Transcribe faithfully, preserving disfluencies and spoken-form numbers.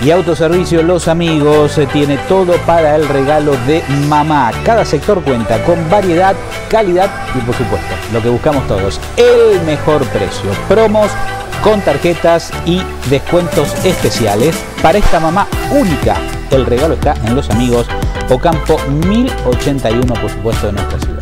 Y Autoservicio Los Amigos eh, tiene todo para el regalo de mamá. Cada sector cuenta con variedad, calidad y, por supuesto, lo que buscamos todos, el mejor precio. Promos con tarjetas y descuentos especiales para esta mamá única. El regalo está en Los Amigos, Ocampo mil ochenta y uno, por supuesto, de nuestra ciudad.